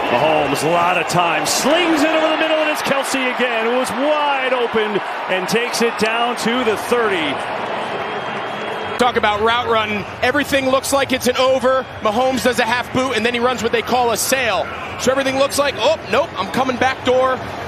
Mahomes, a lot of time, slings it over the middle, and it's Kelce again, who was wide open and takes it down to the 30. Talk about route run. Everything looks like it's an over. Mahomes does a half boot, and then he runs what they call a sail. So everything looks like, oh, nope, I'm coming back door.